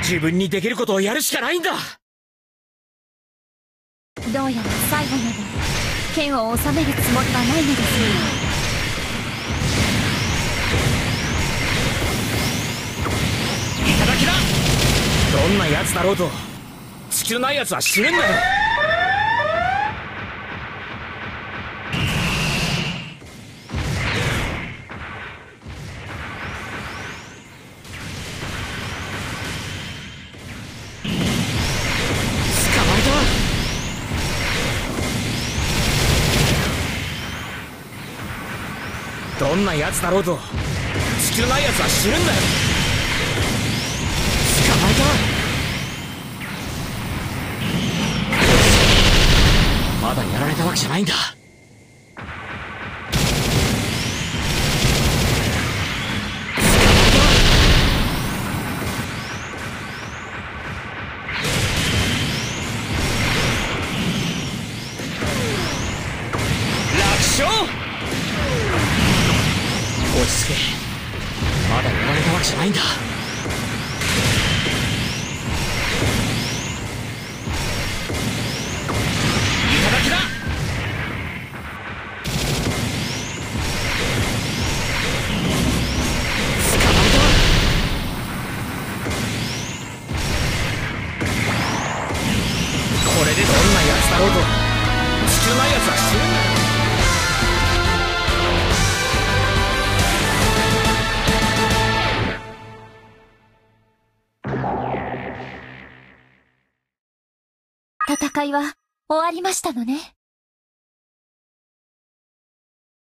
自分にできることをやるしかないんだ。 どうやら最後まで剣を収めるつもりはないのですよ。 頂きだ。どんな奴だろうと突きのない奴は死ぬんだよ。どんな奴だろうと突きのない奴は死ぬんだよ。捕まえた。まだやられたわけじゃないんだ。楽勝。落ち着け。まだやられたわけじゃないんだ。頂きだ。捕まえた。これでどんな奴だろうと突きのない奴は死ぬんだよ。 戦いは終わりましたのね。